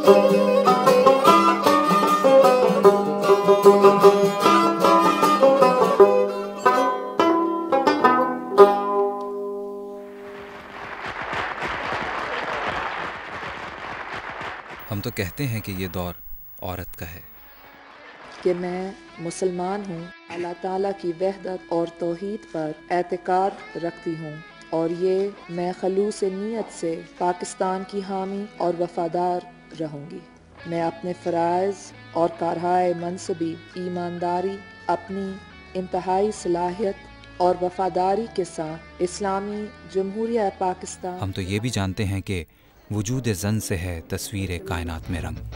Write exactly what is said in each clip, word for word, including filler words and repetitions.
हम तो कहते हैं कि ये दौर औरत का है कि मैं मुसलमान हूँ, अल्लाह ताला की वहदत और तौहीद पर एतकाद रखती हूँ और ये मैं खलूस नीयत से पाकिस्तान की हामी और वफादार रहूँगी। मैं अपने फ़राइज़ और कारहाए मनसबी ईमानदारी, अपनी इंतहाई सलाहियत और वफादारी के साथ इस्लामी जमहूरिया पाकिस्तान। हम तो ये भी जानते हैं कि वजूद ज़न से है तस्वीर कायनात में रंग,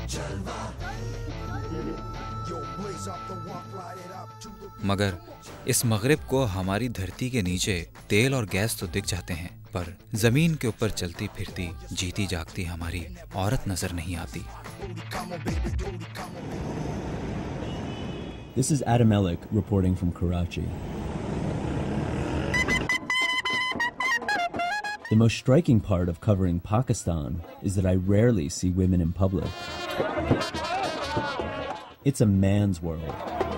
मगर इस मगरिब को हमारी धरती के नीचे तेल और गैस तो दिख जाते हैं, पर जमीन के ऊपर चलती फिरती जीती जागती हमारी औरत नजर नहीं आती। This is Adam Ellick reporting from Karachi. The most striking part of covering Pakistan is that I rarely see women in public. It's a man's world.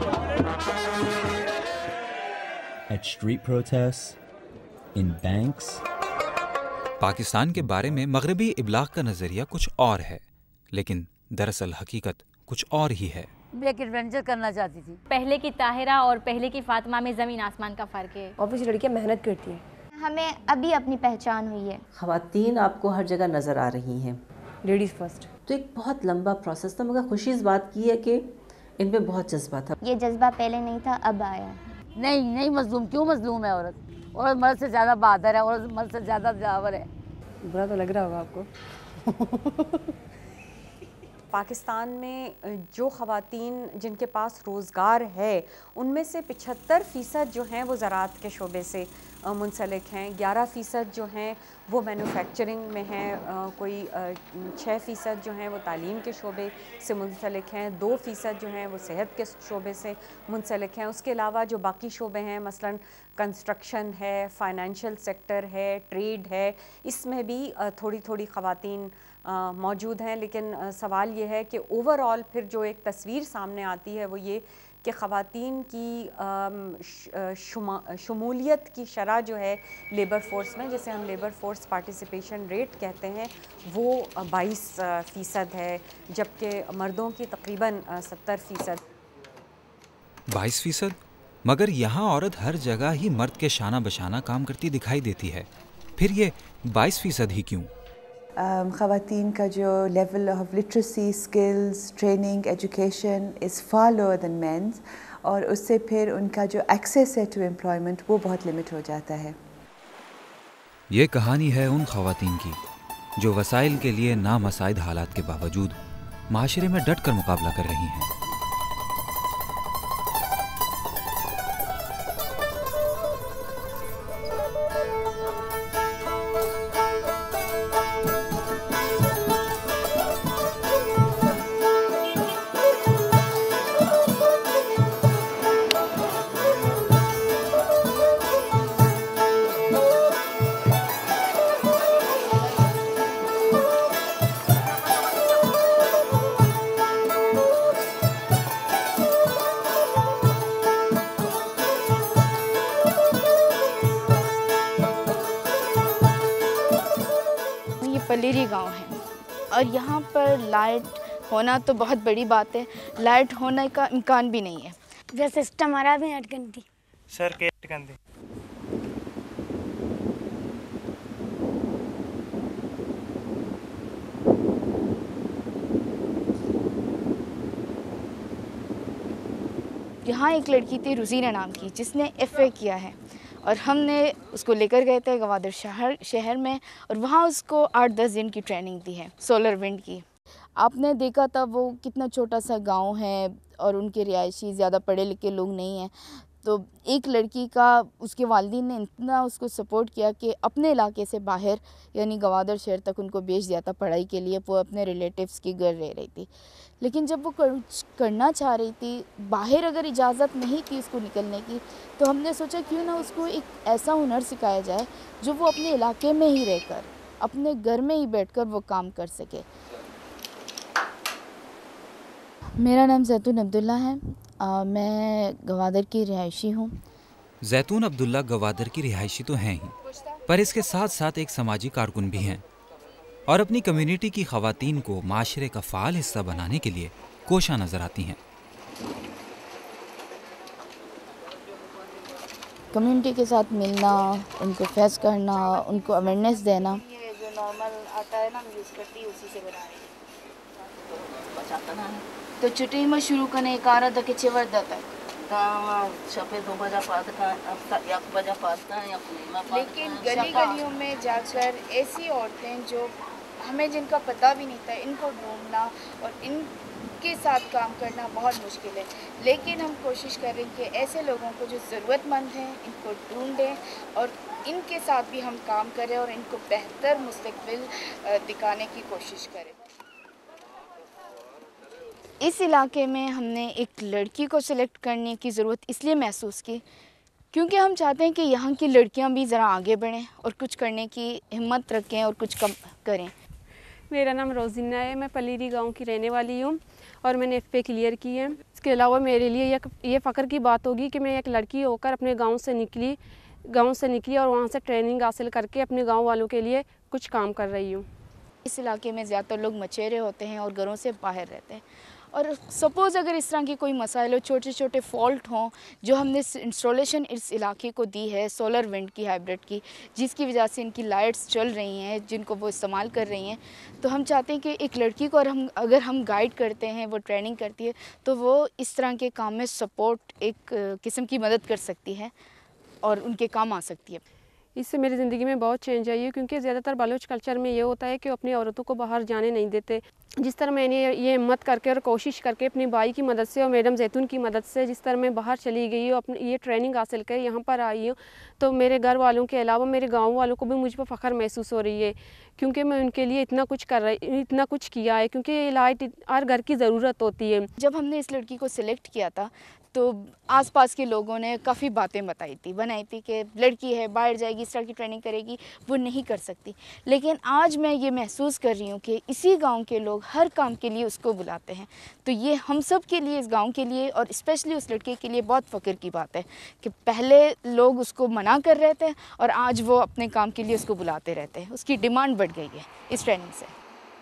At street protests, in banks. Pakistan के बारे में मगरबी इब्लाग का नजरिया कुछ और है, लेकिन दरअसल हकीकत कुछ और ही है। मैं एक एडवेंचर करना चाहती थी। पहले की ताहिरा और पहले की फातिमा में जमीन आसमान का फर्क है। ऑब्वियसली लड़कियां मेहनत करती हैं। हमें अभी अपनी पहचान हुई है। ख़वातीन आपको हर जगह नज़र आ रही हैं, लेडीज़ फर्स्ट। तो एक बहुत लंबा प्रोसेस था, मगर खुशी इस बात की है कि इनमें बहुत जज्बा था। ये जज्बा पहले नहीं था, अब आया। नहीं नहीं मजलूम क्यों मजलूम है औरत? औरत मर्द से ज़्यादा बहादुर है, औरत मर्द से ज़्यादा जावर है। बुरा तो लग रहा होगा आपको। पाकिस्तान में जो ख़वातीन जिनके पास रोज़गार है उनमें से पचहत्तर फ़ीसद जो हैं वो ज़राअत के शोबे से मुंसलिक हैं, ग्यारह फ़ीसद जो हैं वो मैन्युफैक्चरिंग में हैं, कोई छः फ़ीसद जो हैं वो तालीम के शोबे से मुंसलिक हैं, दो फ़ीसद जो हैं वो सेहत के शोबे से मुंसलिक हैं। उसके अलावा जो बाकी शोबे हैं मसलन कंस्ट्रक्शन है, फाइनेंशियल सेक्टर है, ट्रेड है, इसमें भी थोड़ी थोड़ी ख़वातीन मौजूद हैं। लेकिन सवाल ये है कि ओवरऑल फिर जो एक तस्वीर सामने आती है वो ये कि ख़वातीन की शमूलियत की शरह जो है लेबर फोर्स में, जिसे हम लेबर फोर्स पार्टिसिपेशन रेट कहते हैं, वो बाईस फ़ीसद है, जबकि मर्दों की तकरीबन सत्तर फ़ीसद। बाईस फ़ीसद? मगर यहाँ औरत हर जगह ही मर्द के शाना बशाना काम करती दिखाई देती है, फिर ये बाईस फ़ीसद ही क्यों? ख़वातीन का जो level of literacy, skills, training, education is far lower than men's, और उससे फिर उनका जो एक्सेस है टू एम्प्लॉयमेंट वो बहुत लिमिट हो जाता है। ये कहानी है उन ख़वातीन की जो वसाइल के लिए नामसाइद हालात के बावजूद माशरे में डट कर मुकाबला कर रही हैं। पलेरी गांव है और यहाँ पर लाइट होना तो बहुत बड़ी बात है, लाइट होने का इम्कान भी नहीं है। जो सिस्टम हमारा भी अटकन सर के अटकन थी। यहाँ एक लड़की थी रुजीना नाम की जिसने एफ ए किया है और हमने उसको लेकर गए थे गवादर शहर शहर में और वहाँ उसको आठ दस दिन की ट्रेनिंग दी है सोलर विंड की। आपने देखा था वो कितना छोटा सा गांव है और उनके रिहायशी ज़्यादा पढ़े लिखे लोग नहीं हैं, तो एक लड़की का उसके वालिदैन ने इतना उसको सपोर्ट किया कि अपने इलाके से बाहर यानी गवादर शहर तक उनको भेज दिया था पढ़ाई के लिए। वो अपने रिलेटिव्स की घर रह रही थी, लेकिन जब वो कर, करना चाह रही थी, बाहर अगर इजाज़त नहीं थी उसको निकलने की, तो हमने सोचा क्यों ना उसको एक ऐसा हुनर सिखाया जाए जो वो अपने इलाके में ही रहकर अपने घर में ही बैठकर वो काम कर सके। मेरा नाम जैतून अब्दुल्ला है। आ, मैं गवादर की रिहायशी हूँ। जैतून अब्दुल्ला गवादर की रिहायशी तो हैं ही, पर इसके साथ साथ एक समाजी कारकुन भी हैं और अपनी कम्युनिटी की ख़वातीन को माशरे का फ़ाल हिस्सा बनाने के लिए कोशा नज़र आती हैं। कम्युनिटी के साथ मिलना, उनको फेस करना, उनको अवेयरनेस देना। ये जो नॉर्मल आता है ना, मैं यूज़ करती हूँ, उसी से बना रही हूँ। तो छुट्टी में शुरू करने एक आ रहा था कि चिवर जाता है, लेकिन गली गलियों में जाकर ऐसी औरतें जो हमें जिनका पता भी नहीं था, इनको ढूंढना और इनके साथ काम करना बहुत मुश्किल है। लेकिन हम कोशिश करें कि ऐसे लोगों को जो ज़रूरतमंद हैं इनको ढूंढें और इनके साथ भी हम काम करें और इनको बेहतर मुस्तकबिल दिखाने की कोशिश करें। इस इलाके में हमने एक लड़की को सिलेक्ट करने की ज़रूरत इसलिए महसूस की क्योंकि हम चाहते हैं कि यहाँ की लड़कियाँ भी ज़रा आगे बढ़ें और कुछ करने की हिम्मत रखें और कुछ कम करें। मेरा नाम रोज़िना है, मैं पलीरी गांव की रहने वाली हूँ और मैंने एफ पे क्लियर की है। इसके अलावा मेरे लिए एक ये फ़ख्र की बात होगी कि मैं एक लड़की होकर अपने गांव से निकली गांव से निकली और वहाँ से ट्रेनिंग हासिल करके अपने गांव वालों के लिए कुछ काम कर रही हूँ। इस इलाके में ज़्यादातर लोग मचेरे होते हैं और घरों से बाहर रहते हैं और सपोज़ अगर इस तरह की कोई मसाइल हो, छोटे छोटे फॉल्ट हों, जो हमने इंस्टॉलेशन इस इलाके को दी है सोलर विंड की हाइब्रिड की, जिसकी वजह से इनकी लाइट्स चल रही हैं जिनको वो इस्तेमाल कर रही हैं, तो हम चाहते हैं कि एक लड़की को और हम अगर हम गाइड करते हैं, वो ट्रेनिंग करती है, तो वो इस तरह के काम में सपोर्ट एक किस्म की मदद कर सकती है और उनके काम आ सकती है। इससे मेरी ज़िंदगी में बहुत चेंज आई है क्योंकि ज़्यादातर बलोच कल्चर में ये होता है कि अपनी औरतों को बाहर जाने नहीं देते। जिस तरह मैंने ये हिम्मत करके और कोशिश करके अपनी भाई की मदद से और मैडम जैतून की मदद से जिस तरह मैं बाहर चली गई हूँ, अपनी ये ट्रेनिंग हासिल कर यहाँ पर आई हूँ, तो मेरे घर वालों के अलावा मेरे गाँव वालों को भी मुझ पर फ़ख्र महसूस हो रही है क्योंकि मैं उनके लिए इतना कुछ कर रही इतना कुछ किया है क्योंकि ये लाइट हर घर की ज़रूरत होती है। जब हमने इस लड़की को सिलेक्ट किया था तो आसपास के लोगों ने काफ़ी बातें बताई थी बनाई थी कि लड़की है, बाहर जाएगी, इस तरह की ट्रेनिंग करेगी, वो नहीं कर सकती। लेकिन आज मैं ये महसूस कर रही हूँ कि इसी गांव के लोग हर काम के लिए उसको बुलाते हैं। तो ये हम सब के लिए, इस गांव के लिए और स्पेशली उस लड़के के लिए बहुत फ़ख्र की बात है कि पहले लोग उसको मना कर रहे थे और आज वो अपने काम के लिए उसको बुलाते रहते हैं। उसकी डिमांड बढ़ गई है इस ट्रेनिंग से।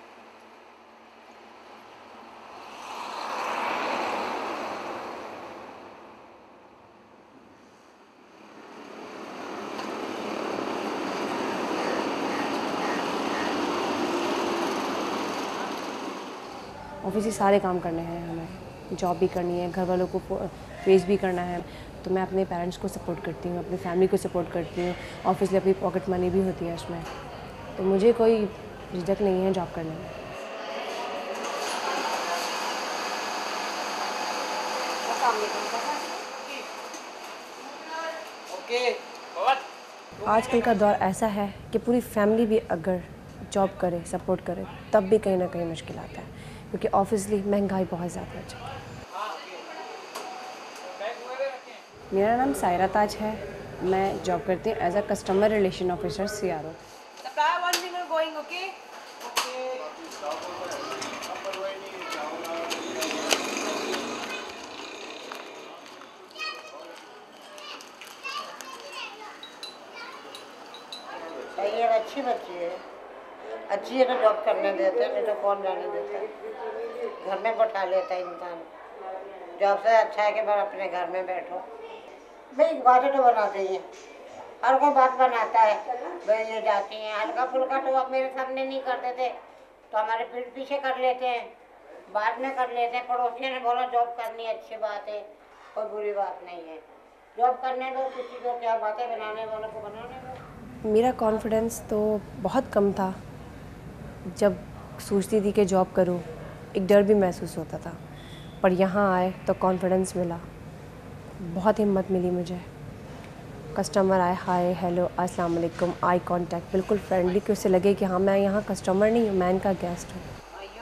ऑफिस के सारे काम करने हैं, हमें जॉब भी करनी है, घर वालों को फेस भी करना है, तो मैं अपने पेरेंट्स को सपोर्ट करती हूँ, अपनी फैमिली को सपोर्ट करती हूँ। ऑफिस अपनी पॉकेट मनी भी होती है उसमें, तो मुझे कोई झिझक नहीं है जॉब करने में। आजकल का दौर ऐसा है कि पूरी फैमिली भी अगर जॉब करे, सपोर्ट करे, तब भी कहीं ना कहीं मुश्किल आता है क्योंकि ऑब्वियसली महंगाई बहुत ज़्यादा है। मेरा नाम सायरा ताज है, मैं जॉब करती हूँ as a customer relation officer C R O. ये अच्छी बच्ची है, अच्छी है तो जॉब करने देते हैं, नहीं तो कौन जाने देता है। घर में बैठा लेता है इंसान। जॉब से अच्छा है कि बस अपने घर में बैठो। भाई बातें तो बनाते ही हैं, हर कोई बात बनाता है, भाई ये जाती हैं हल्का फुल्का, तो अब मेरे सामने नहीं करते थे तो हमारे पीठ पीछे कर लेते हैं, बाद में कर लेते हैं। पड़ोसियों ने बोला जॉब करनी अच्छी बात है, कोई बुरी बात नहीं है, जॉब करने दो, किसी को क्या बातें बनाने वालों को बनाने दो। मेरा कॉन्फिडेंस तो बहुत कम था जब सोचती थी कि जॉब करूं, एक डर भी महसूस होता था, पर यहाँ आए तो कॉन्फिडेंस मिला, बहुत हिम्मत मिली मुझे। कस्टमर आए, हाय हेलो अस्सलाम वालेकुम, आई कांटेक्ट, बिल्कुल फ्रेंडली, कि उससे लगे कि हाँ मैं यहाँ कस्टमर नहीं हूँ, मैं इनका गेस्ट हूँ।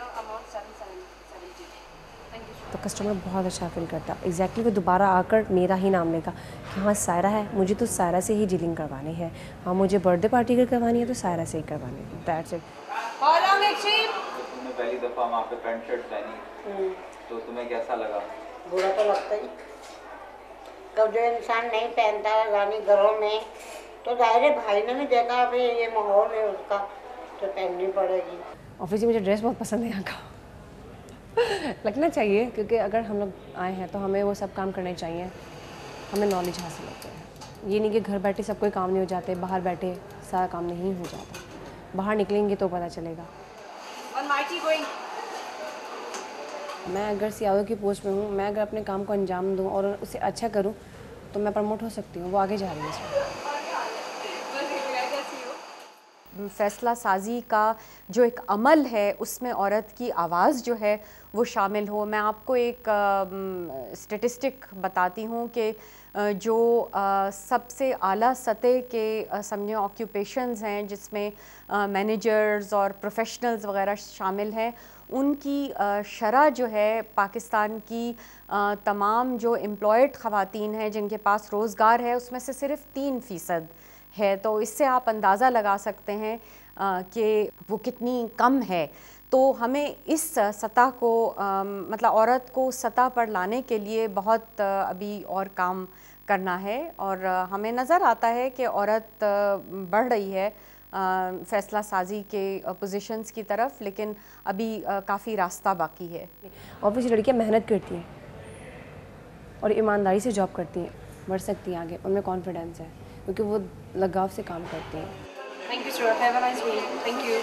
तो कस्टमर बहुत अच्छा फील करता, एग्जैक्टली वो दोबारा आकर मेरा ही नाम लेगा कि हाँ सायरा है, मुझे तो सायरा से ही डीलिंग करवानी है, हाँ मुझे बर्थडे पार्टी अगर करवानी है तो सायरा से ही करवानी है। That's it. पहली दफा वहाँ पे पैंट शर्ट पहनी तो तुम्हें कैसा लगा? बुरा तो लगता ही, कब जो इंसान नहीं पहनता है यानी घरों में, तो जाहिर भाई ने भी देखा भाई ये माहौल है उसका तो पहननी पड़ेगी। ऑफिस में मुझे ड्रेस बहुत पसंद है यहाँ का लगना चाहिए, क्योंकि अगर हम लोग आए हैं तो हमें वो सब काम करने चाहिए, हमें नॉलेज हासिल होती है। ये नहीं कि घर बैठे सब कोई काम नहीं हो जाते, बाहर बैठे सारा काम नहीं हो जाता, बाहर निकलेंगे तो पता चलेगा। मैं अगर सी ई ओ की पोस्ट में हूँ, मैं अगर अपने काम को अंजाम दूँ और उसे अच्छा करूँ तो मैं प्रमोट हो सकती हूँ। वो आगे जा रही है इसमें। फ़ैसला साजी का जो एक अमल है उसमें औरत की आवाज़ जो है वो शामिल हो। मैं आपको एक स्टेटिस्टिक बताती हूँ कि जो आ, सबसे आला सतह के समझे ऑक्यूपेशंस हैं जिसमें मैनेजर्स और प्रोफेशनल्स वगैरह शामिल हैं, उनकी शरह जो है पाकिस्तान की आ, तमाम जो एम्प्लॉयड ख़वातीन हैं जिनके पास रोज़गार है उसमें से सिर्फ़ तीन फ़ीसद है। तो इससे आप अंदाज़ा लगा सकते हैं कि वो कितनी कम है। तो हमें इस सतह को आ, मतलब औरत को सतह पर लाने के लिए बहुत आ, अभी और काम करना है और आ, हमें नज़र आता है कि औरत आ, बढ़ रही है फ़ैसला साजी के पोजीशंस की तरफ, लेकिन अभी काफ़ी रास्ता बाकी है। ऑब्वियसली लड़कियाँ मेहनत करती हैं और ईमानदारी से जॉब करती हैं, बढ़ सकती हैं आगे, उनमें कॉन्फिडेंस है क्योंकि वो लगाव से काम करते हैं। Thank you sir, have a nice day. Thank you.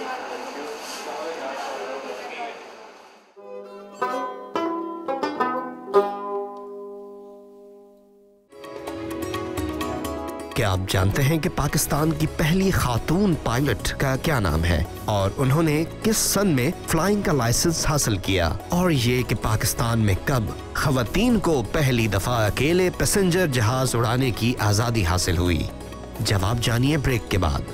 क्या आप जानते हैं कि पाकिस्तान की पहली खातून पायलट का क्या नाम है और उन्होंने किस सन में फ्लाइंग का लाइसेंस हासिल किया, और ये कि पाकिस्तान में कब खवातीन को पहली दफा अकेले पैसेंजर जहाज उड़ाने की आजादी हासिल हुई? जवाब जानिए ब्रेक के बाद।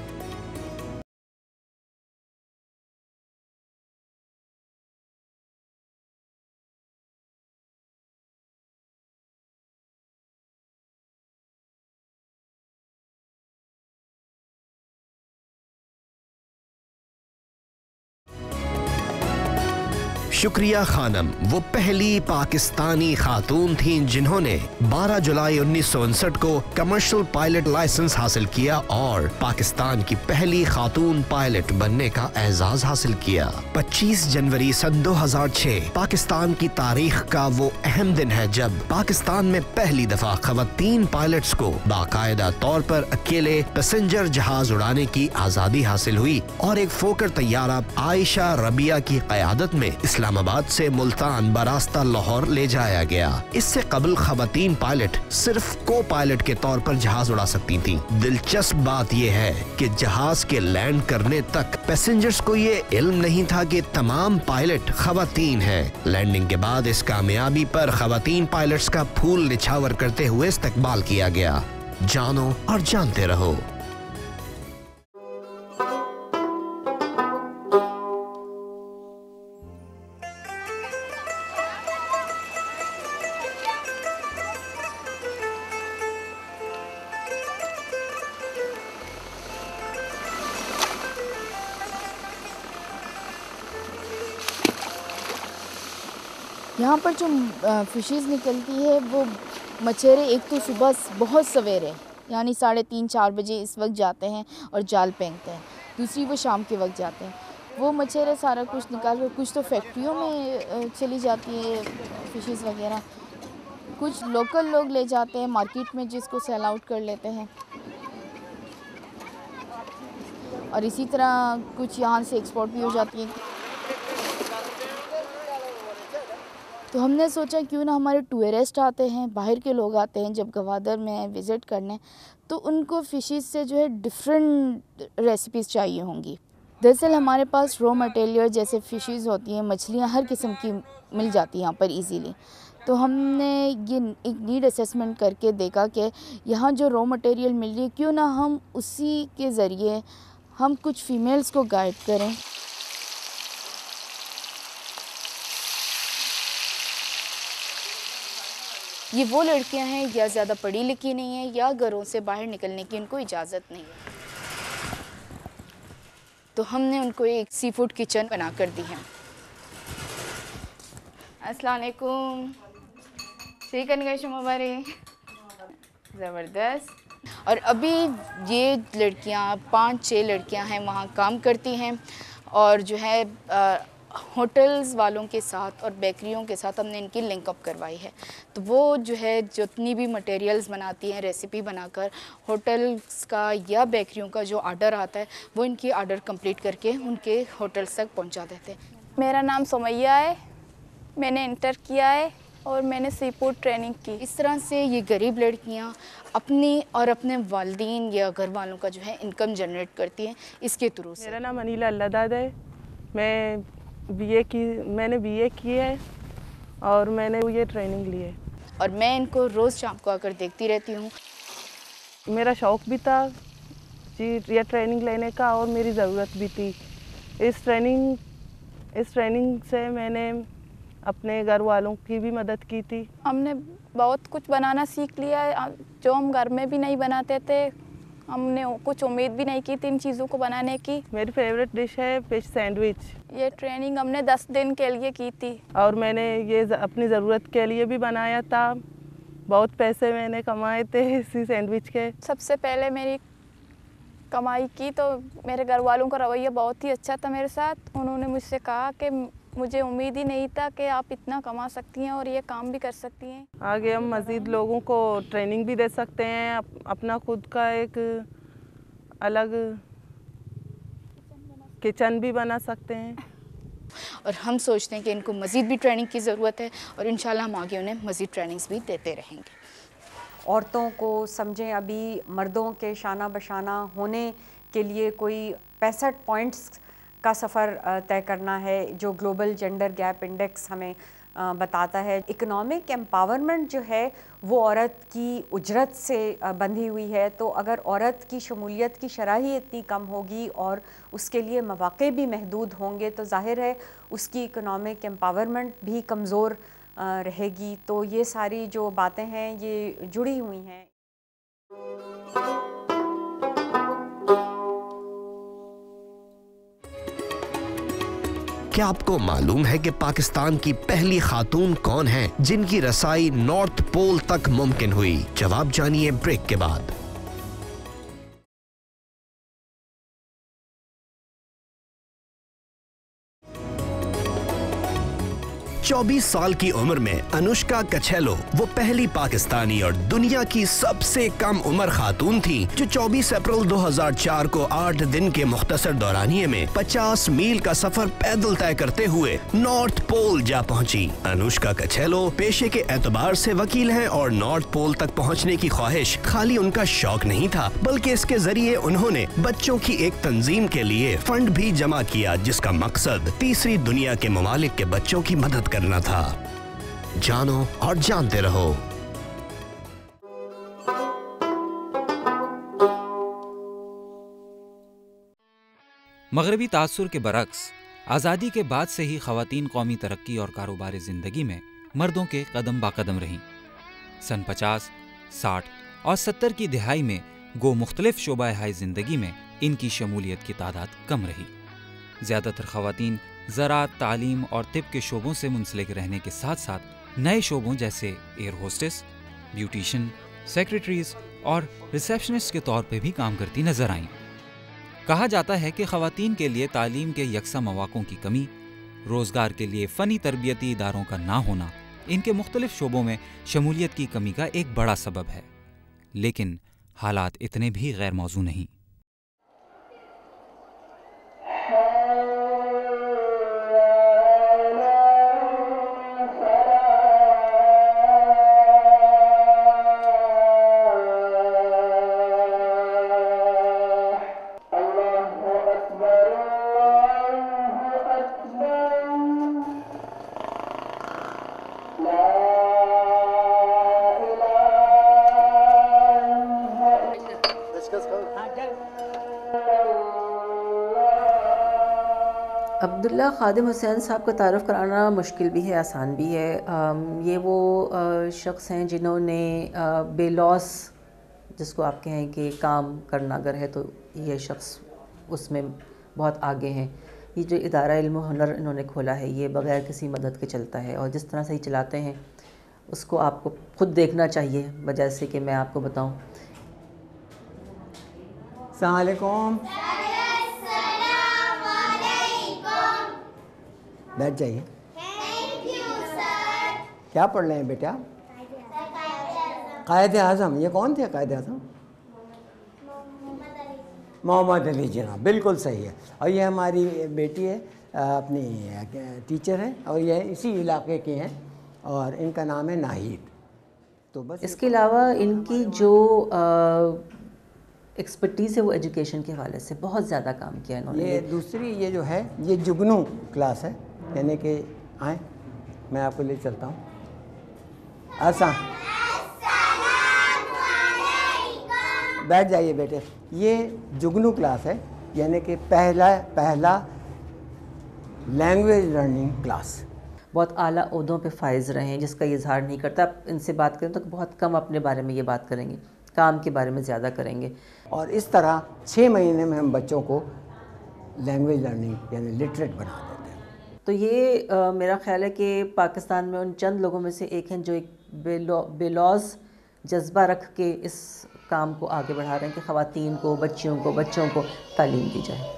शुक्रिया खानम वो पहली पाकिस्तानी खातून थीं जिन्होंने बारह जुलाई उन्नीस सौ उनसठ को कमर्शियल पायलट लाइसेंस हासिल किया और पाकिस्तान की पहली खातून पायलट बनने का एजाज हासिल किया। पच्चीस जनवरी सन दो हज़ार छह पाकिस्तान की तारीख का वो अहम दिन है जब पाकिस्तान में पहली दफा खवातीन पायलट्स को बाकायदा तौर पर अकेले पैसेंजर जहाज उड़ाने की आजादी हासिल हुई और एक फोकर तैयारा आयशा रबिया की क़यादत में इस्लामाबाद से मुल्तान बरास्ता लाहौर ले जाया गया। इससे कबल खवातीन पायलट सिर्फ को पायलट के तौर पर जहाज उड़ा सकती थीं। दिलचस्प बात यह है कि जहाज के लैंड करने तक पैसेंजर्स को ये इल्म नहीं था कि तमाम पायलट खवातीन हैं। लैंडिंग के बाद इस कामयाबी पर खवातीन पायलट्स का फूल निछावर करते हुए इस्तकबाल किया गया। जानो और जानते रहो। यहाँ पर जो फ़िशेस निकलती है वो मछेरे एक तो सुबह बहुत सवेरे यानी साढ़े तीन चार बजे इस वक्त जाते हैं और जाल फेंकते हैं, दूसरी वो शाम के वक्त जाते हैं। वो मछेरे सारा कुछ निकाल कर कुछ तो फैक्ट्रियों में चली जाती है फ़िशेस वगैरह, कुछ लोकल लोग ले जाते हैं मार्केट में जिसको सेल आउट कर लेते हैं, और इसी तरह कुछ यहाँ से एक्सपोर्ट भी हो जाती है। तो हमने सोचा क्यों ना हमारे टूरिस्ट आते हैं, बाहर के लोग आते हैं जब गवादर में विज़िट करने, तो उनको फ़िशेस से जो है डिफरेंट रेसिपीज़ चाहिए होंगी। दरअसल हमारे पास रॉ मटेरियल जैसे फ़िशेस होती हैं, मछलियाँ हर किस्म की मिल जाती हैं यहाँ पर इजीली। तो हमने ये एक नीड असेसमेंट करके देखा कि यहाँ जो रॉ मटेरियल मिल रही है क्यों ना हम उसी के ज़रिए हम कुछ फ़ीमेल्स को गाइड करें। ये वो लड़कियां हैं या ज़्यादा पढ़ी लिखी नहीं है या घरों से बाहर निकलने की उनको इजाज़त नहीं है, तो हमने उनको एक सी फूड किचन बना कर दी है। अस्सलाम वालेकुम। ठीक है मुबारक, ज़बरदस्त। और अभी ये लड़कियां, पांच छः लड़कियां हैं वहाँ काम करती हैं और जो है आ, होटल्स वालों के साथ और बेकरियों के साथ हमने इनकी लिंकअप करवाई है। तो वो जो है जितनी भी मटेरियल्स बनाती हैं रेसिपी बनाकर, होटल्स का या बेकरियों का जो आर्डर आता है वो इनकी आर्डर कंप्लीट करके उनके होटल्स तक पहुंचा देते हैं। मेरा नाम सुमैया है, मैंने इंटर किया है और मैंने सी फूड ट्रेनिंग की। इस तरह से ये गरीब लड़कियाँ अपनी और अपने वालिदैन या घर वालों का जो है इनकम जनरेट करती हैं इसके थ्रू से। मेरा नाम अनीला अल्लादाद है, मैं बीए की मैंने बीए की है और मैंने ये ट्रेनिंग ली है और मैं इनको रोज़ शाम को आकर देखती रहती हूँ। मेरा शौक़ भी था जी ये ट्रेनिंग लेने का और मेरी ज़रूरत भी थी। इस ट्रेनिंग इस ट्रेनिंग से मैंने अपने घर वालों की भी मदद की थी। हमने बहुत कुछ बनाना सीख लिया है जो हम घर में भी नहीं बनाते थे। हमने कुछ उम्मीद भी नहीं की थी इन चीज़ों को बनाने की। मेरी फेवरेट डिश है फिश सैंडविच। ये ट्रेनिंग हमने दस दिन के लिए की थी और मैंने ये अपनी ज़रूरत के लिए भी बनाया था। बहुत पैसे मैंने कमाए थे इसी सैंडविच के। सबसे पहले मेरी कमाई की तो मेरे घर वालों का रवैया बहुत ही अच्छा था मेरे साथ। उन्होंने मुझसे कहा कि मुझे उम्मीद ही नहीं था कि आप इतना कमा सकती हैं और ये काम भी कर सकती हैं। आगे हम मज़ीद लोगों को ट्रेनिंग भी दे सकते हैं, अपना खुद का एक अलग किचन भी बना सकते हैं। और हम सोचते हैं कि इनको मज़ीद भी ट्रेनिंग की ज़रूरत है और इंशाल्लाह हम आगे उन्हें मज़ीद ट्रेनिंग्स भी देते रहेंगे। औरतों को समझें, अभी मर्दों के शाना बशाना होने के लिए कोई पैंसठ पॉइंट्स का सफ़र तय करना है जो ग्लोबल जेंडर गैप इंडेक्स हमें बताता है। इकोनॉमिक एम्पावरमेंट जो है वो औरत की उजरत से बंधी हुई है। तो अगर औरत की शमूलियत की शरह ही इतनी कम होगी और उसके लिए मौक़े भी महदूद होंगे तो जाहिर है उसकी इकोनॉमिक एम्पावरमेंट भी कमज़ोर रहेगी। तो ये सारी जो बातें हैं ये जुड़ी हुई हैं। क्या आपको मालूम है कि पाकिस्तान की पहली खातून कौन है जिनकी रसाई नॉर्थ पोल तक मुमकिन हुई? जवाब जानिए ब्रेक के बाद। चौबीस साल की उम्र में अनुष्का कछेलो वो पहली पाकिस्तानी और दुनिया की सबसे कम उम्र खातून थी जो चौबीस अप्रैल दो हज़ार चार को आठ दिन के मुख्तसर दौरानिये में पचास मील का सफर पैदल तय करते हुए नॉर्थ पोल जा पहुंची। अनुष्का कछेलो पेशे के एतबार से वकील हैं और नॉर्थ पोल तक पहुंचने की ख्वाहिश खाली उनका शौक नहीं था बल्कि इसके जरिए उन्होंने बच्चों की एक तंजीम के लिए फंड भी जमा किया जिसका मकसद तीसरी दुनिया के ममालिक के बच्चों की मदद करना था। जानो और जानते रहो। मगरबी तासुर के बरक्स आज़ादी के बाद से ही ख़वातीन कौमी तरक्की और कारोबारी ज़िंदगी में मर्दों के कदम बाकदम रहीं। सन पचास, साठ और सत्तर की दिहाई में गो मुख्तलिफ शोबा हाई ज़िंदगी में इनकी शमूलियत की तादाद कम रही। ज़्यादातर ख़वातीन ज़राअत, तालीम और तिब के शोबों से मुंसलिक रहने के साथ साथ नए शोबों जैसे एयर होस्टेस, ब्यूटिशियन, सेक्रेटरीज और रिसेप्शनिस्ट के तौर पे भी काम करती नजर आईं। कहा जाता है कि ख़वातीन के लिए तालीम के यकसा मौक़ों की कमी, रोज़गार के लिए फ़नी तरबियती इदारों का ना होना इनके मुख्तलिफ शोबों में शमूलियत की कमी का एक बड़ा सबब है। लेकिन हालात इतने भी गैर मौजू नहीं। अब्दुल्ला खादिम हुसैन साहब का तारुफ़ कराना मुश्किल भी है, आसान भी है। ये वो शख्स हैं जिन्होंने बेलौस, जिसको आप कहें कि काम करना अगर है तो ये शख्स उसमें बहुत आगे हैं। ये जो इदारा इल्म हुनर इन्होंने खोला है ये बग़ैर किसी मदद के चलता है और जिस तरह से ही चलाते हैं उसको आपको खुद देखना चाहिए, बजाय से कि मैं आपको बताऊं। अस्सलाम वालेकुम। बैठ जाइए। क्या पढ़ रहे हैं बेटा? कायद आज़म। ये कौन थे कायद आज़म? मोहम्मद अली जिन्ना, बिल्कुल सही है। और ये हमारी बेटी है, अपनी टीचर है और ये इसी इलाके के हैं और इनका नाम है नाहिद। तो बस इसके अलावा इनकी जो एक्सपर्टीज़ है वो एजुकेशन के हवाले से बहुत ज़्यादा काम किया इन्होंने। ये दूसरी ये जो है ये जुगनू क्लास है, यानी कि आए मैं आपको ले चलता हूँ। आसा बैठ जाइए बेटे। ये जुगनू क्लास है, यानी कि पहला पहला लैंग्वेज लर्निंग क्लास। बहुत आला ओहदों पे फाइज रहे हैं जिसका ये इजहार नहीं करता। आप इनसे बात करें तो बहुत कम अपने बारे में ये बात करेंगे, काम के बारे में ज़्यादा करेंगे। और इस तरह छः महीने में हम बच्चों को लैंग्वेज लर्निंग यानी लिटरेट बना देते हैं। तो ये आ, मेरा ख्याल है कि पाकिस्तान में उन चंद लोगों में से एक हैं जो एक बेलो बेलौस जज्बा रख के इस काम को आगे बढ़ा रहे हैं कि ख़वातीन को, बच्चियों को, बच्चों को तालीम दी जाए।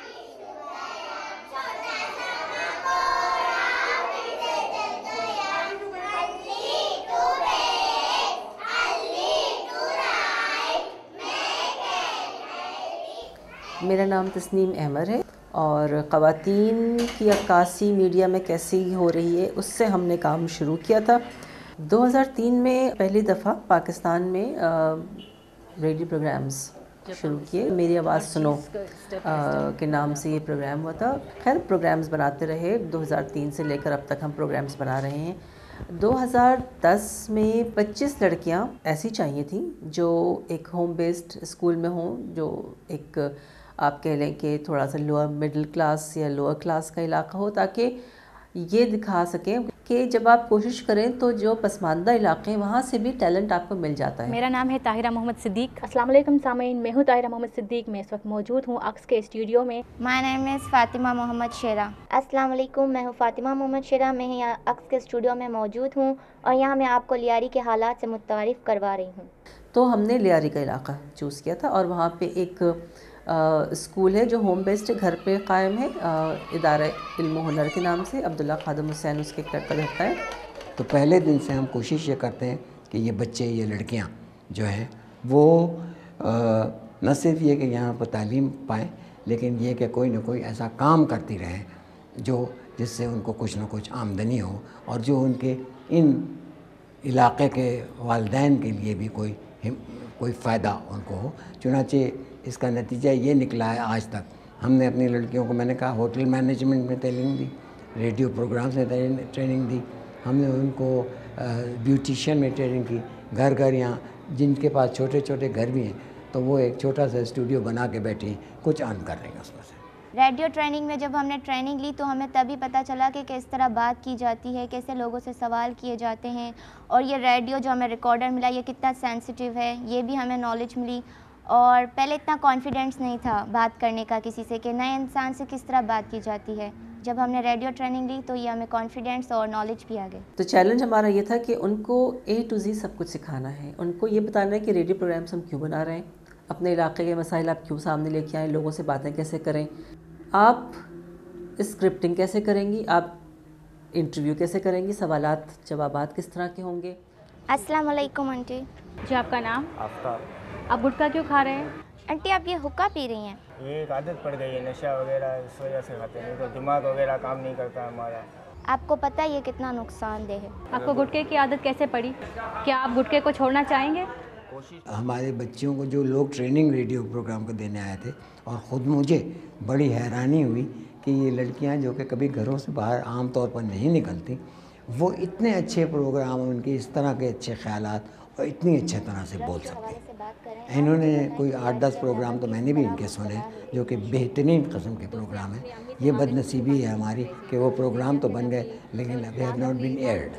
मेरा नाम तस्नीम अहमद है और ख़वातीन की अक्कासी मीडिया में कैसी हो रही है उससे हमने काम शुरू किया था। दो हज़ार तीन में पहली दफ़ा पाकिस्तान में रेडियो प्रोग्राम्स शुरू किए। मेरी आवाज़ सुनो आ, के नाम से ये प्रोग्राम हुआ था। खैर प्रोग्राम्स बनाते रहे, दो हज़ार तीन से लेकर अब तक हम प्रोग्राम्स बना रहे हैं। दो हज़ार दस में पच्चीस लड़कियां ऐसी चाहिए थी जो एक होम बेस्ड स्कूल में हों, जो एक आप कह लें कि थोड़ा सा लोअर मिडिल क्लास या लोअर क्लास का इलाका हो, ताकि ये दिखा सकें कि जब आप कोशिश करें तो जो पसमानदा इलाके हैं वहाँ से भी टैलेंट आपको मिल जाता है। मेरा नाम है ताहिरा मोहम्मद सिद्दीक। अस्सलाम वालेकुम सामीन, मैं हूँ ताहिरा मोहम्मद सिद्दीक। मैं इस वक्त मौजूद हूँ अक्स के स्टूडियो में। My name is Fatima Mohammad Shera. अस्सलाम वालेकुम, मैं हूँ फातिमा मोहम्मद शेरा। मैं यहाँ अक्स के स्टूडियो में मौजूद हूँ और यहाँ मैं आपको लियारी के हालात से मुतारिफ़ करवा रही हूँ। तो हमने लियारी का इलाका चूज़ किया था और वहाँ पर एक आ, स्कूल है जो होम बेस्ड है, घर पे कायम है, इदारा इल्म हुनर के नाम से। अब्दुल्ला खादिम हुसैन उसके कड़का रहता है। तो पहले दिन से हम कोशिश ये करते हैं कि ये बच्चे, ये लड़कियां जो हैं वो न सिर्फ ये कि यहाँ पर तालीम पाएँ, लेकिन ये कि कोई ना कोई ऐसा काम करती रहें जो जिससे उनको कुछ ना कुछ आमदनी हो और जो उनके इन इलाके के वालिदैन के लिए भी कोई कोई फ़ायदा उनको हो। चुनांचे इसका नतीजा ये निकला है। आज तक हमने अपनी लड़कियों को, मैंने कहा, होटल मैनेजमेंट में तालीम दी, रेडियो प्रोग्राम्स में ट्रेनिंग दी, हमने उनको ब्यूटिशियन में ट्रेनिंग की। घर घर यहाँ जिनके पास छोटे छोटे घर भी हैं तो वो एक छोटा सा स्टूडियो बना के बैठी कुछ अर्न कर रहे हैं उसमें से। रेडियो ट्रेनिंग में जब हमने ट्रेनिंग ली तो हमें तभी पता चला कि किस तरह बात की जाती है, कैसे लोगों से सवाल किए जाते हैं और ये रेडियो जो हमें रिकॉर्डर मिला ये कितना सेंसिटिव है, ये भी हमें नॉलेज मिली। और पहले इतना कॉन्फिडेंस नहीं था बात करने का किसी से कि नए इंसान से किस तरह बात की जाती है। जब हमने रेडियो ट्रेनिंग ली तो ये हमें कॉन्फिडेंस और नॉलेज भी आ गई। तो चैलेंज हमारा ये था कि उनको ए टू जी सब कुछ सिखाना है। उनको ये बताना है कि रेडियो प्रोग्राम्स हम क्यों बना रहे हैं, अपने इलाके के मसाइल आप क्यों सामने लेके आएँ, लोगों से बातें कैसे करें, आप स्क्रिप्टिंग कैसे करेंगी, आप इंटरव्यू कैसे करेंगी, सवालात जवाबात किस तरह के होंगे। अस्सलाम वालेकुम आंटी जी। आपका नाम? आफ्ताब। आप गुटखा क्यों खा रहे हैं? आंटी आप ये हुक्का पी रही हैं? ये एक आदत पड़ गई है, नशा वगैरह इस वजह से खाते हैं, तो दिमाग वगैरह काम नहीं करता हमारा। आपको पता है ये कितना नुकसानदेह है? आपको गुटखे की आदत कैसे पड़ी? क्या आप गुटखे को छोड़ना चाहेंगे? हमारे बच्चियों को जो लोग ट्रेनिंग रेडियो प्रोग्राम को देने आए थे और ख़ुद मुझे बड़ी हैरानी हुई कि ये लड़कियां जो कि कभी घरों से बाहर आम तौर पर नहीं निकलती, वो इतने अच्छे प्रोग्राम, उनके इस तरह के अच्छे ख्यालात और इतनी अच्छे तरह से बोल सकते। इन्होंने कोई आठ दस प्रोग्राम तो मैंने भी इनके सुने जो कि बेहतरीन किस्म के प्रोग्राम हैं। ये बदनसीबी है हमारी कि वो प्रोग्राम तो बन गए लेकिन they have not been aired.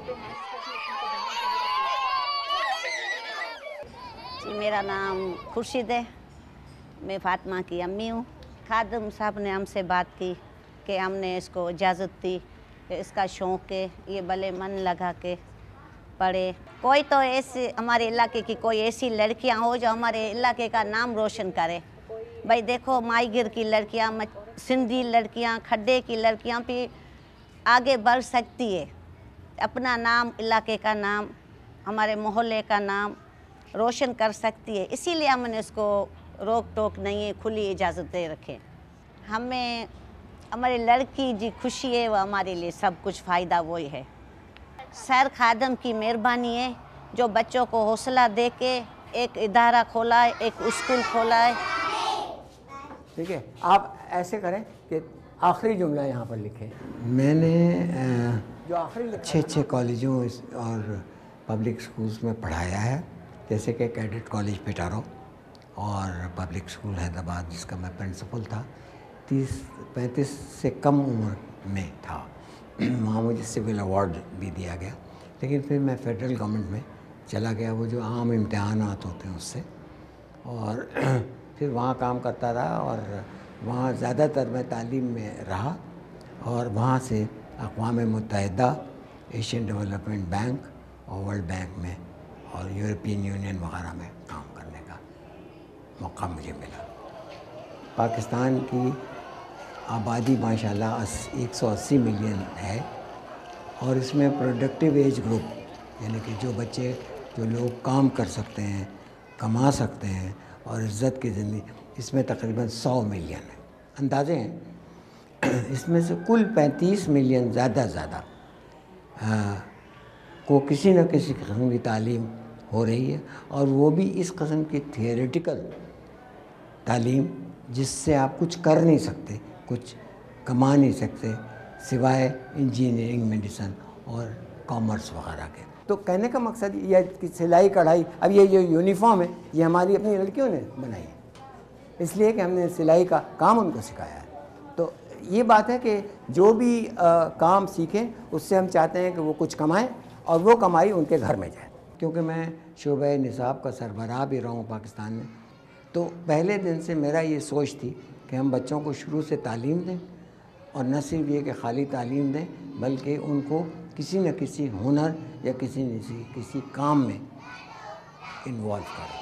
जी मेरा नाम खुर्शीद है, मैं फातिमा की अम्मी हूँ। खादिम साहब ने हमसे बात की कि हमने इसको इजाज़त दी कि इसका शौक़ है, ये भले मन लगा के पढ़े। कोई तो ऐसे हमारे इलाके की कोई ऐसी लड़कियां हो जो हमारे इलाके का नाम रोशन करे। भाई देखो माईगिर की लड़कियां, सिंधी लड़कियां, खड्डे की लड़कियां भी आगे बढ़ सकती है, अपना नाम, इलाके का नाम, हमारे मोहल्ले का नाम रोशन कर सकती है। इसीलिए हमने इसको रोक टोक नहीं है, खुली इजाज़त दे रखे। हमें हमारी लड़की जी खुशी है, वो हमारे लिए सब कुछ फ़ायदा वही है। सर खादम की मेहरबानी है जो बच्चों को हौसला दे के एक इदारा खोला है, एक स्कूल खोला है। ठीक है, आप ऐसे करें कि आखिरी जुमला यहाँ पर लिखें। मैंने जो आखिरी अच्छे अच्छे कॉलेजों और पब्लिक स्कूल्स में पढ़ाया है, जैसे कि कैडेट कॉलेज पिटारो और पब्लिक स्कूल हैदराबाद जिसका मैं प्रिंसिपल था। तीस पैंतीस से कम उम्र में था, वहाँ मुझे सिविल अवार्ड भी दिया गया। लेकिन फिर मैं फेडरल गवर्नमेंट में चला गया, वो जो आम इम्तहानात होते हैं उससे, और फिर वहाँ काम करता रहा और वहाँ ज़्यादातर मैं तालीम में रहा और वहाँ से अक़वाम मुत्तहिदा, एशियन डेवलपमेंट बैंक और वर्ल्ड बैंक में और यूरोपियन यूनियन वगैरह में काम करने का मौका मुझे मिला। पाकिस्तान की आबादी माशाल्लाह एक सौ अस्सी मिलियन है और इसमें प्रोडक्टिव एज ग्रुप यानी कि जो बच्चे जो लोग काम कर सकते हैं, कमा सकते हैं और इज़्ज़त की ज़िंदगी, इसमें तकरीबन सौ मिलियन है। अंदाज़े हैं इसमें से कुल पैंतीस मिलियन ज़्यादा ज़्यादा को किसी न किसी किस्म की तालीम हो रही है, और वो भी इस किस्म की थियोरेटिकल तालीम जिससे आप कुछ कर नहीं सकते, कुछ कमा नहीं सकते सिवाय इंजीनियरिंग, मेडिसिन और कॉमर्स वगैरह के। तो कहने का मकसद ये कि सिलाई कढ़ाई, अब ये जो यूनिफॉर्म है ये हमारी अपनी लड़कियों ने बनाई है, इसलिए कि हमने सिलाई का काम उनको सिखाया है। तो ये बात है कि जो भी आ, काम सीखें उससे हम चाहते हैं कि वो कुछ कमाएं और वो कमाई उनके घर में जाए। क्योंकि मैं शोबे निसाब का सरबराह भी रहा हूँ पाकिस्तान में, तो पहले दिन से मेरा ये सोच थी कि हम बच्चों को शुरू से तालीम दें, और न सिर्फ ये कि खाली तालीम दें बल्कि उनको किसी न किसी हुनर या किसी न किसी किसी काम में इन्वॉल्व करें।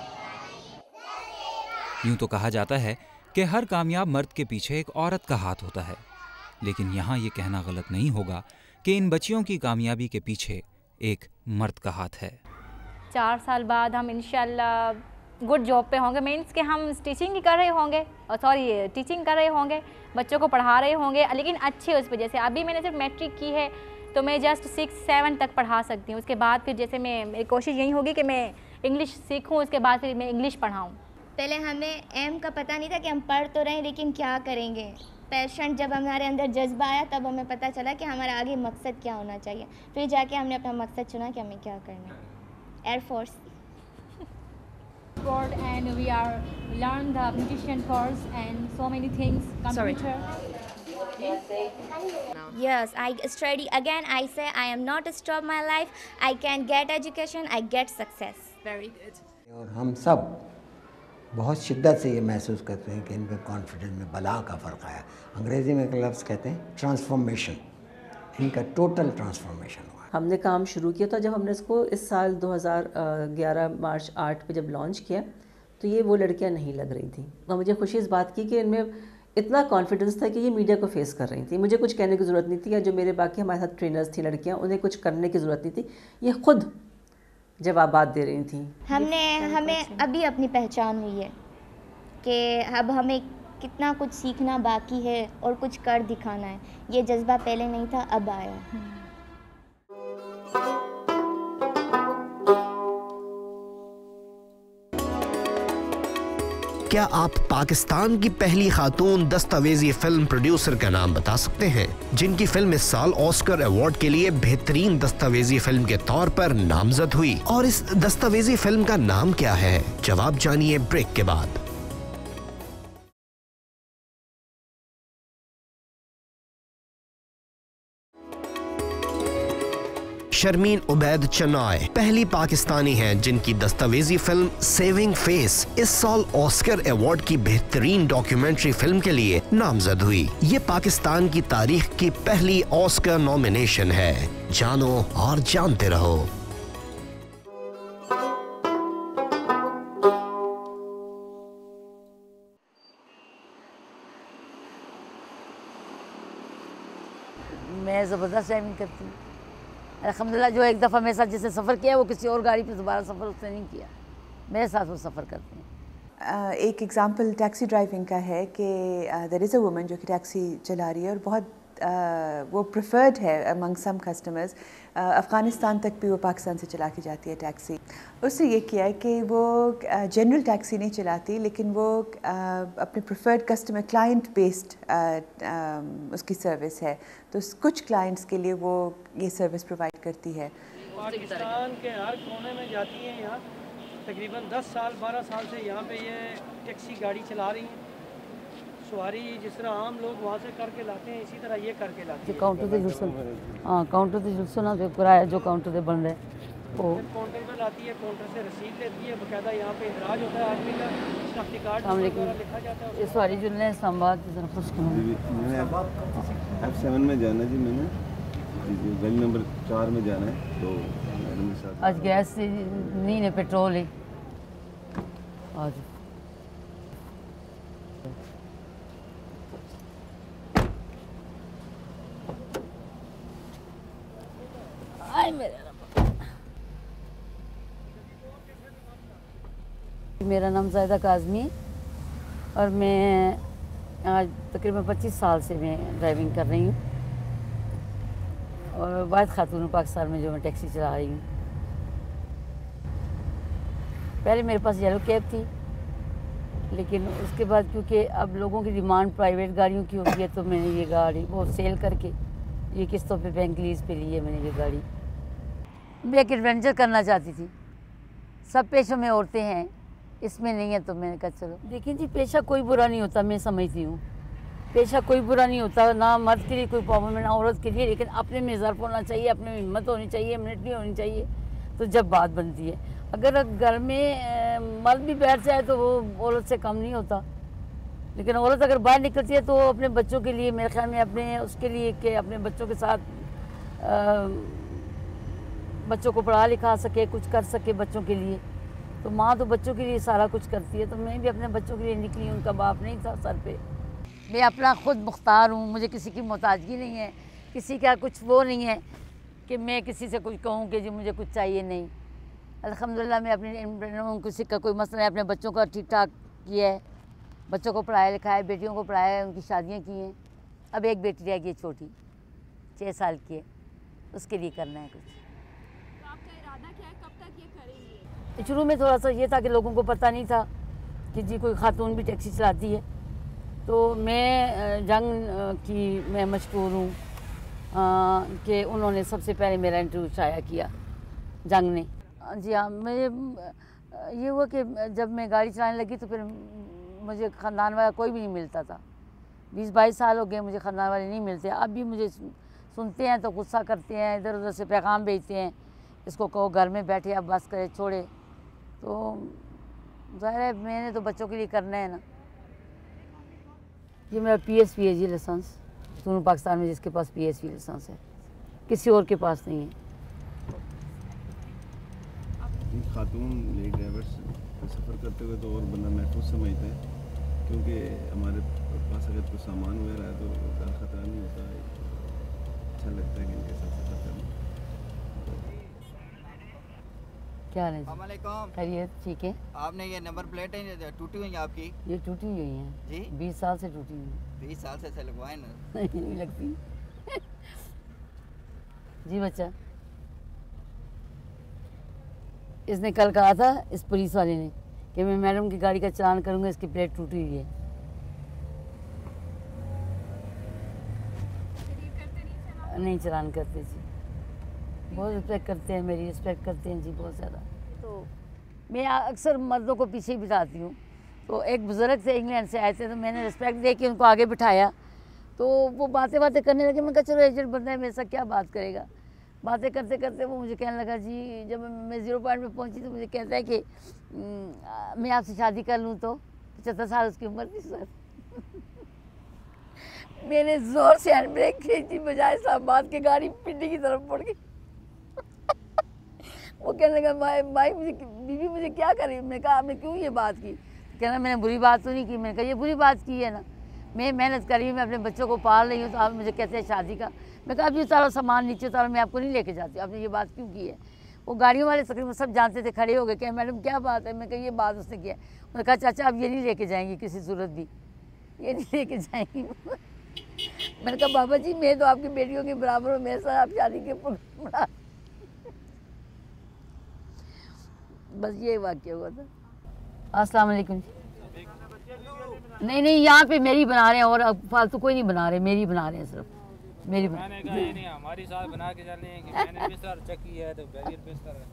यूँ तो कहा जाता है कि हर कामयाब मर्द के पीछे एक औरत का हाथ होता है, लेकिन यहाँ ये कहना गलत नहीं होगा कि इन बच्चियों की कामयाबी के पीछे एक मर्द का हाथ है। चार साल बाद हम इंशाल्लाह गुड जॉब पे होंगे, मीन्स कि हम टीचिंग ही कर रहे होंगे, और सॉरी टीचिंग कर रहे होंगे, बच्चों को पढ़ा रहे होंगे, लेकिन अच्छे उस पर। जैसे अभी मैंने सिर्फ मैट्रिक की है तो मैं जस्ट सिक्स सेवन तक पढ़ा सकती हूँ। उसके बाद फिर जैसे मैं मेरी कोशिश यही होगी कि मैं इंग्लिश सीखूँ, उसके बाद फिर मैं इंग्लिश पढ़ाऊँ। पहले हमें एम का पता नहीं था कि हम पढ़ तो रहे लेकिन क्या करेंगे। पैशन जब हमारे अंदर जज्बा आया तब हमें पता चला कि हमारा आगे मकसद क्या होना चाहिए। फिर जाके हमने अपना मकसद चुना कि हमें क्या करना है। Air force board and we are learn the beautician course and so many things, computer. Yes, I study again. I say I am not stop my life. I can get education. I get success. Very good. और हम सब बहुत शिद्दत से ये महसूस करते हैं कि इन पर कॉन्फिडेंस में बला का फ़र्क आया। अंग्रेज़ी में एक लफ्ज़ कहते हैं ट्रांसफॉर्मेशन, इनका टोटल ट्रांसफॉर्मेशन हुआ। हमने काम शुरू किया था जब हमने इसको इस साल दो हज़ार ग्यारह मार्च आठ पे जब लॉन्च किया, तो ये वो लड़कियां नहीं लग रही थी। तो मुझे खुशी इस बात की कि इनमें इतना कॉन्फिडेंस था कि ये मीडिया को फेस कर रही थी। मुझे कुछ कहने की ज़रूरत नहीं थी, या जो मेरे बाकी हमारे साथ ट्रेनर्स थी लड़कियां, उन्हें कुछ करने की ज़रूरत नहीं थी, ये खुद जवाबात दे रही थी। हमने हमें अभी अपनी पहचान हुई है कि अब हमें कितना कुछ सीखना बाकी है और कुछ कर दिखाना है। ये जज्बा पहले नहीं था, अब आया। क्या आप पाकिस्तान की पहली खातून दस्तावेजी फिल्म प्रोड्यूसर का नाम बता सकते हैं जिनकी फिल्म इस साल ऑस्कर अवार्ड के लिए बेहतरीन दस्तावेजी फिल्म के तौर पर नामजद हुई? और इस दस्तावेजी फिल्म का नाम क्या है? जवाब जानिए ब्रेक के बाद। शर्मीन उबैद चनाय पहली पाकिस्तानी हैं जिनकी दस्तावेजी फिल्म सेविंग फेस इस साल ऑस्कर अवार्ड की बेहतरीन डॉक्यूमेंट्री फिल्म के लिए नामजद हुई। ये पाकिस्तान की तारीख की पहली ऑस्कर नॉमिनेशन है। जानो और जानते रहो। मैं ज़बरदस्त ड्राइविंग करती हूँ अल्हम्दुलिल्लाह। जो एक दफ़ा मेरे साथ जिसने सफ़र किया वो किसी और गाड़ी पे दोबारा सफ़र उसने नहीं किया, मेरे साथ वो सफ़र करते हैं। Uh, एक एग्ज़ाम्पल टैक्सी ड्राइविंग का है कि देयर इज़ अ वुमन जो कि टैक्सी चला रही है और बहुत uh, वो प्रेफर्ड है अमंग सम कस्टमर्स। अफ़गानिस्तान तक भी वो पाकिस्तान से चला के जाती है टैक्सी। उसने ये किया है कि वो जनरल uh, टैक्सी नहीं चलाती, लेकिन वो uh, अपने प्रेफर्ड कस्टमर क्लाइंट बेस्ड उसकी सर्विस है। तो कुछ क्लाइंट्स के लिए वो ये सर्विस प्रोवाइड करती है। पाकिस्तान के हर कोने में जाती हैं। यहाँ तकरीबन दस साल बारह साल से यहाँ पे ये टैक्सी गाड़ी चला रही हैं। सवारी जिस तरह आम लोग वहाँ से करके लाते हैं, इसी तरह ये करके लाते हैं। काउंटर से जुलसो हाँ काउंटर से जुलसो ना किराया जो काउंटर से बन रहे वो काउंटर पर लाती है, काउंटर से रसीद लेती है, बाकायदा यहाँ पे इंदराज होता है आदमी का, शनाख्ती कार्ड वगैरह लिखा जाता है। ये सवारी जुल रहे हैं इस्लामाबाद की तरफ। एफ सेवन में जाना जी, मैंने गली नंबर चार में जाना है। तो आज गैस नहीं है, पेट्रोल है आज। मेरा नाम ज़ाहिदा काज़मी और मैं आज तकरीबन पच्चीस साल से मैं ड्राइविंग कर रही हूँ और वाहिद खातून पाकिस्तान में जो मैं टैक्सी चला रही हूँ। पहले मेरे पास येलो कैब थी, लेकिन उसके बाद क्योंकि अब लोगों की डिमांड प्राइवेट गाड़ियों की होती है तो मैंने ये गाड़ी वो सेल करके ये किस्तों पे बैंक लीज पे ली है मैंने ये गाड़ी। मैं एक एडवेंचर करना चाहती थी। सब पेशों में औरतें हैं, इसमें नहीं है, तो मैंने कहा चलो। देखिए जी, पेशा कोई बुरा नहीं होता, मैं समझती हूँ पेशा कोई बुरा नहीं होता, ना मर्द के लिए कोई प्रॉब्लम है ना औरत के लिए, लेकिन अपने में ज़र्फ होना चाहिए, अपने में हिम्मत होनी चाहिए, इम्यूनिटी होनी चाहिए, तो जब बात बनती है। अगर घर में मर्द भी बैठ जाए तो वो औरत से कम नहीं होता, लेकिन औरत अगर बाहर निकलती है तो अपने बच्चों के लिए, मेरे ख्याल में अपने उसके लिए कि अपने बच्चों के साथ आ, बच्चों को पढ़ा लिखा सके, कुछ कर सके बच्चों के लिए, तो माँ तो बच्चों के लिए सारा कुछ करती है। तो मैं भी अपने बच्चों के लिए निकली, उनका बाप नहीं था सर पे। मैं अपना खुद मुख्तार हूँ, मुझे किसी की मोहताजगी नहीं है, किसी का कुछ वो नहीं है कि मैं किसी से कुछ कहूँ कि जी मुझे कुछ चाहिए नहीं। अल्हम्दुलिल्लाह मैं अपने किसी का कोई मसला है, अपने बच्चों का ठीक ठाक किया है, बच्चों को पढ़ाया लिखाया है, बेटियों को पढ़ाया है, उनकी शादियाँ की हैं। अब एक बेटी रह गई छोटी, छः साल की है, उसके लिए करना है कुछ। तो आपका इरादा क्या है, कब तक ये करेंगे? शुरू में थोड़ा सा ये था कि लोगों को पता नहीं था कि जी कोई खातून भी टैक्सी चलाती है, तो मैं जंग की मैं मशहूर हूँ कि उन्होंने सबसे पहले मेरा इंटरव्यू शाया किया, जंग ने। जी हाँ, मुझे ये हुआ कि जब मैं गाड़ी चलाने लगी तो फिर मुझे ख़ानदान वाला कोई भी नहीं मिलता था। बीस बाईस साल हो गए मुझे ख़ानदान वाले नहीं मिलते। अब भी मुझे सुनते हैं तो गुस्सा करते हैं, इधर उधर से पैगाम भेजते हैं, इसको कहो घर में बैठे, अब बस करे छोड़े। तो ज़ाहिर है मैंने तो बच्चों के लिए करना है ना। ये मेरा पी एस पी है जी लाइसेंस, दोनों पाकिस्तान में जिसके पास पी एस पी लाइसेंस है, किसी और के पास नहीं है। खातून लेडी ड्राइवर सफ़र करते हुए तो और बंदा महफूज समझता है, क्योंकि हमारे पास अगर कोई सामान वगैरह है तो ज़्यादा ख़तरा नहीं होता है। अच्छा लगता है कि इनके साथ सफ़र करना। क्या हाल है जी? खैरियत? ठीक है। आपने ये नंबर प्लेट है टूटी हुई आपकी? ये टूटी हुई है जी, बीस साल से टूटी हुई। बीस साल से लगवाए ना? नहीं लगती जी। बच्चा इसने कल कहा था, इस पुलिस वाले ने, कि मैं मैडम की गाड़ी का चालान करूंगा, इसकी प्लेट टूटी हुई है। नहीं चलान करते जी, बहुत रिस्पेक्ट करते हैं, मेरी रिस्पेक्ट करते हैं जी बहुत ज़्यादा। तो मैं अक्सर मर्दों को पीछे ही बिठाती हूँ। तो एक बुज़ुर्ग से इंग्लैंड से आए थे, तो मैंने रिस्पेक्ट दे के उनको आगे बिठाया, तो वो बातें बातें करने लगे। मैं कहा चलो एजेंट बंदा है, मेरे साथ क्या बात करेगा। बातें करते करते वो मुझे कहने लगा जी, जब मैं ज़ीरो पॉइंट में पहुंची तो मुझे कहता है कि मैं आपसे शादी कर लूँ तो पचहत्तर साल उसकी उम्र थी सर। मैंने जोर से हैंड ब्रेक खींची, बजाय इस्लामाबाद के गाड़ी पिंडी की तरफ पड़ गई। वो कहने लगा भाई भाई मुझे बीवी मुझे क्या करी। मैंने कहा आपने क्यों ये बात की? कहना मैंने बुरी बात तो नहीं की। मैंने कहा ये बुरी बात की है ना, मैं मेहनत करी हूँ, मैं अपने बच्चों को पाल रही हूँ, तो आप मुझे कहते हैं शादी का। मैं कहा अब ये सारा सामान नीचे उतारो, मैं आपको नहीं लेके जाती, आपने ये बात क्यों की है? वो गाड़ियों वाले तकरीबन सब जानते थे, खड़े हो गए, कहे मैडम क्या बात है? मैं कहा ये बात उसने किया। उन्होंने कहा चाचा आप ये नहीं लेके जाएंगी किसी सूरत भी, ये नहीं लेके जाएंगी। मैंने कहा बाबा जी मैं तो आपकी बेटियों के बराबर हूँ, मेरे साथ आप शादी के बना। बस ये वाक्य हुआ था। अस्सलाम वालेकुम। नहीं नहीं यहाँ पे मेरी बना रहे हैं और फालतू कोई नहीं बना रहे, मेरी बना रहे हैं सिर्फ मेरी बना। मैंने कहा ये नहीं हमारी साथ बना के चलनी है कि मैंने बिस्तर चक्की है तो बैरियर बिस्तर है।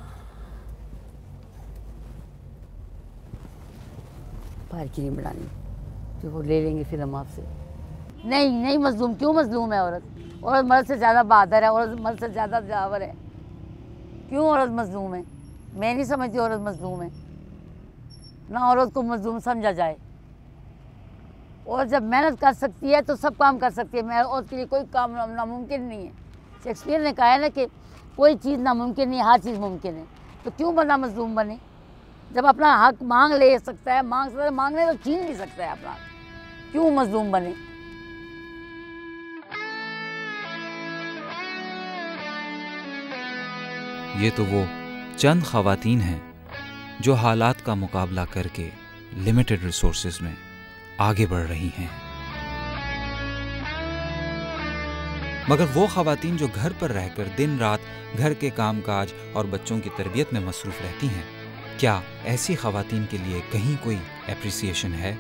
बाहर की नहीं बनानी, जो वो ले लेंगे फिर हम आपसे। नहीं नहीं मजलूम, क्यों मजलूम है औरत? औरत मर्द से ज़्यादा बहादुर है, औरत मर्द से ज़्यादा जावर है। क्यों औरत मजलूम है? मैं नहीं समझती औरत मजलूम है ना, औरत को मजलूम समझा जाए। और जब मेहनत कर सकती है तो सब काम कर सकती है। मैं औरत के लिए कोई काम नामुमकिन नहीं है। शेक्सपियर ने कहा है ना कि कोई चीज़ नामुमकिन नहीं, हर चीज़ मुमकिन है। तो क्यों बंदा मजलूम बने? जब अपना हक मांग ले सकता है, मांग सकता है, मांगने तो छीन भी सकता है अपना, क्यों मजलूम बने? ये तो वो चंद ख़वातीन हैं जो हालात का मुकाबला करके लिमिटेड रिसोर्सेज में आगे बढ़ रही हैं। मगर वो ख़वातीन जो घर पर रहकर दिन रात घर के कामकाज और बच्चों की तरबियत में मसरूफ़ रहती हैं, क्या ऐसी ख़वातीन के लिए कहीं कोई एप्रिसिएशन है?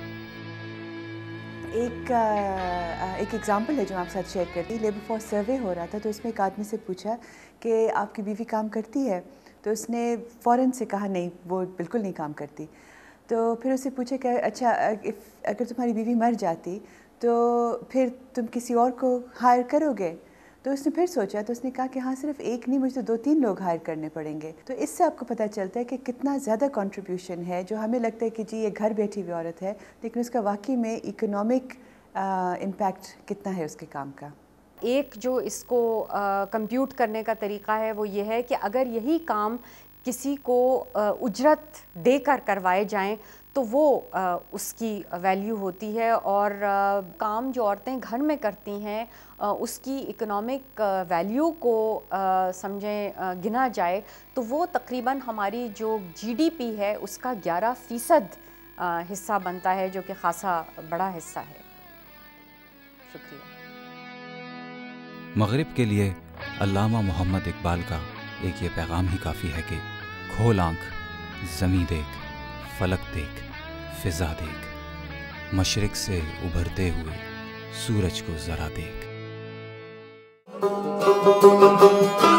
एक एक एग्जांपल है जो आपके साथ शेयर करती। लेबर फोर्स सर्वे हो रहा था तो उसमें एक आदमी से पूछा कि आपकी बीवी काम करती है? तो उसने फ़ौरन से कहा नहीं, वो बिल्कुल नहीं काम करती। तो फिर उससे पूछे कि अच्छा अगर तुम्हारी बीवी मर जाती तो फिर तुम किसी और को हायर करोगे? तो उसने फिर सोचा तो उसने कहा कि हाँ सिर्फ एक नहीं, मुझे तो दो तीन लोग हायर करने पड़ेंगे। तो इससे आपको पता चलता है कि कितना ज़्यादा कंट्रीब्यूशन है। जो हमें लगता है कि जी ये घर बैठी हुई औरत है, लेकिन उसका वाकई में इकोनॉमिक इम्पैक्ट कितना है उसके काम का। एक जो इसको कंप्यूट करने का तरीका है वो ये है कि अगर यही काम किसी को आ, उजरत देकर करवाए जाएं तो वो आ, उसकी वैल्यू होती है। और आ, काम जो औरतें घर में करती हैं आ, उसकी इकोनॉमिक वैल्यू को समझें गिना जाए तो वो तकरीबन हमारी जो जीडीपी है उसका ग्यारह फ़ीसद हिस्सा बनता है, जो कि ख़ासा बड़ा हिस्सा है। शुक्रिया। मगरिब के लिए अल्लामा मोहम्मद इकबाल का एक ये पैगाम ही काफ़ी है कि खोल आँख, ज़मीं देख, फलक देख, फ़िज़ा देख, मशरिक़ से उभरते हुए सूरज को ज़रा देख।